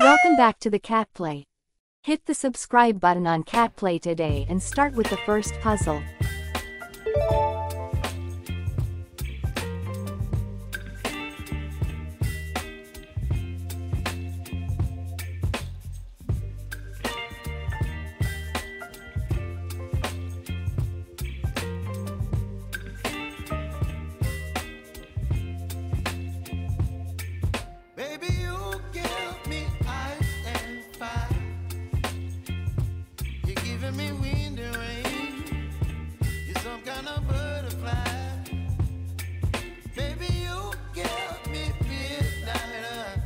Welcome back to the CatPlay. Hit the subscribe button on CatPlay today and start with the first puzzle. Me wind and rain, you're some kind of butterfly. Baby, you give me midnight.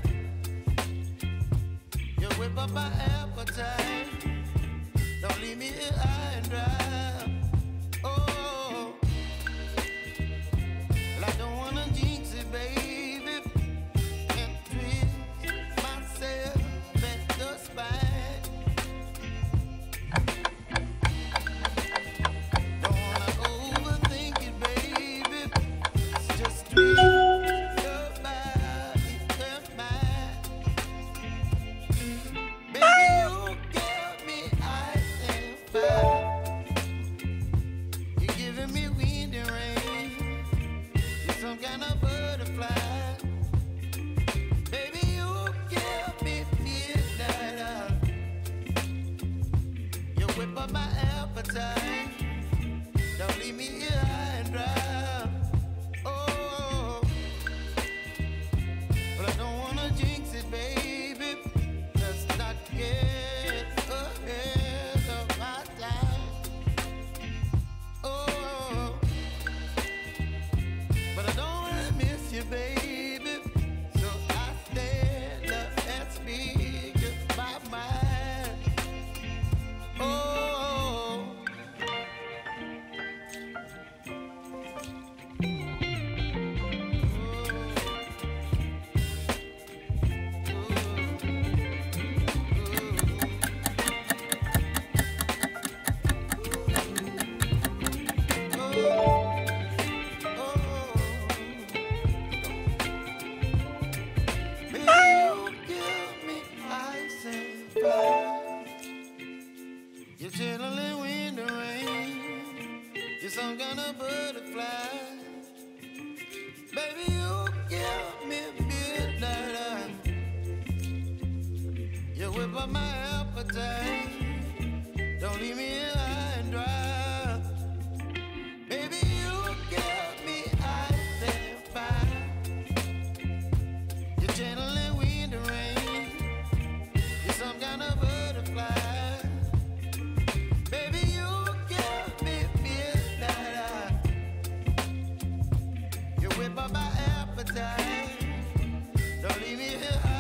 You whip up my appetite. Don't leave me here high and dry. Oh, well, I don't wanna jinx it, baby, and twist myself at the spine. Some kind of butterfly. Baby, you give me midnight. You whip up my appetite. Don't leave me here high and dry. Oh, but I don't wanna jinx it, baby. Let's not get ahead of my time. Oh, but I don't wanna miss you, baby. So I stand up and speak my mind. Oh, you're chilling wind and rain. You're some kind of butterfly. Baby, you give me midnight. You whip up my appetite. Don't leave me here high and dry. Baby, you give me ice and fire. You're channeling wind and rain. You're some kind of butterfly. Baby, you give me midnight. You whip up my appetite. Don't leave me here.